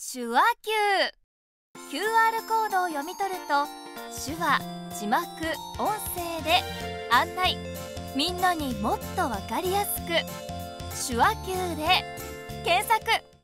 手話 QR コードを読み取ると手話、字幕、音声で案内、みんなにもっとわかりやすく手話 Q で検索。